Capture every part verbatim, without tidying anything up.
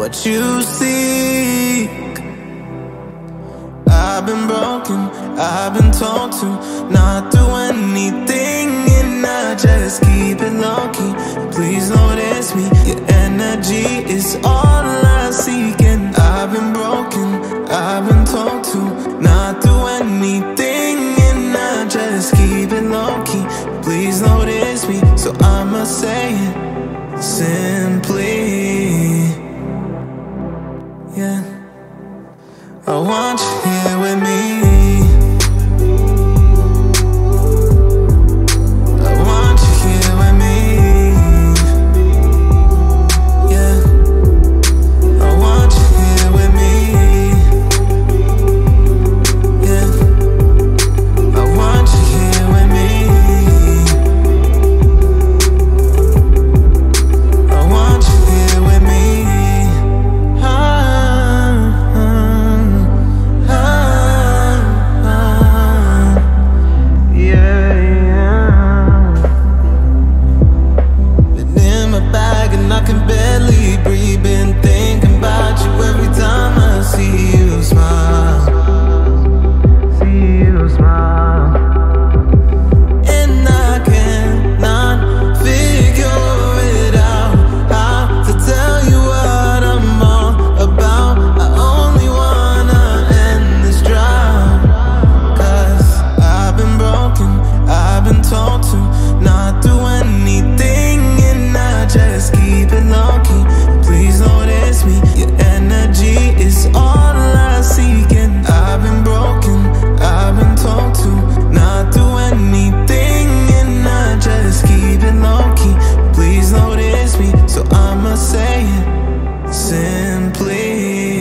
what you seek. I've been broken, I've been told to not do anything, and I just keep it low-key. Please notice me, your energy is all I seek. And I've been broken, I've been told to not do anything, and I just keep it low-key. Please notice me, so I'ma say it simply. Yeah, I want you here with me. I want you here with me. Yeah, I want you here with me. Yeah, I want you here with me. I want you here with me.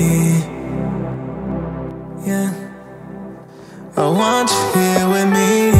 Yeah, I want you here with me.